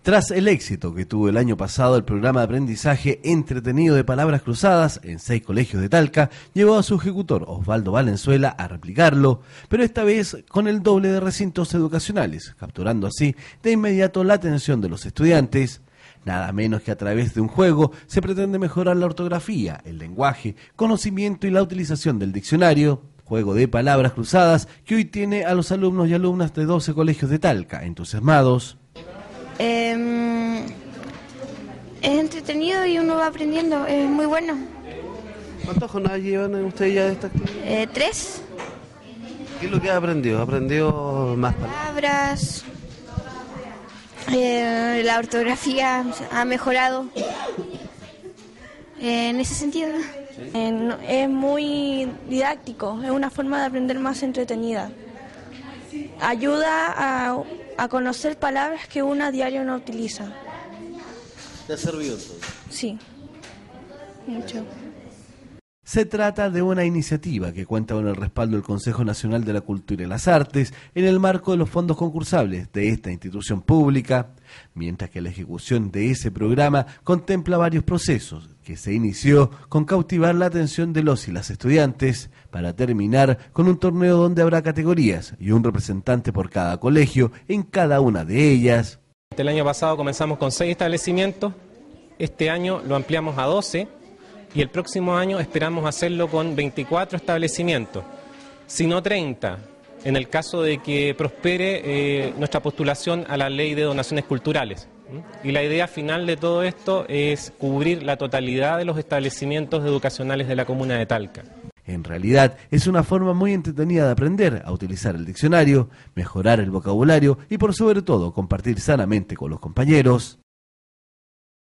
Tras el éxito que tuvo el año pasado el programa de aprendizaje entretenido de palabras cruzadas en 6 colegios de Talca, llevó a su ejecutor Osvaldo Valenzuela a replicarlo, pero esta vez con el doble de recintos educacionales, capturando así de inmediato la atención de los estudiantes. Nada menos que a través de un juego se pretende mejorar la ortografía, el lenguaje, conocimiento y la utilización del diccionario. Juego de palabras cruzadas que hoy tiene a los alumnos y alumnas de 12 colegios de Talca entusiasmados. Es entretenido y uno va aprendiendo, es muy bueno. ¿Cuántas jornadas llevan ustedes ya de esta actividad? 3. ¿Qué es lo que ha aprendido? ¿Ha aprendido más palabras? La ortografía ha mejorado en ese sentido. Es muy didáctico, es una forma de aprender más entretenida. Ayuda a conocer palabras que uno a diario no utiliza. ¿Te ha servido entonces? Sí, mucho. Se trata de una iniciativa que cuenta con el respaldo del Consejo Nacional de la Cultura y las Artes en el marco de los fondos concursables de esta institución pública, mientras que la ejecución de ese programa contempla varios procesos que se inició con cautivar la atención de los y las estudiantes para terminar con un torneo donde habrá categorías y un representante por cada colegio en cada una de ellas. El año pasado comenzamos con 6 establecimientos, este año lo ampliamos a 12. Y el próximo año esperamos hacerlo con 24 establecimientos, si no 30, en el caso de que prospere nuestra postulación a la Ley de Donaciones Culturales. Y la idea final de todo esto es cubrir la totalidad de los establecimientos educacionales de la comuna de Talca. En realidad es una forma muy entretenida de aprender a utilizar el diccionario, mejorar el vocabulario y por sobre todo compartir sanamente con los compañeros.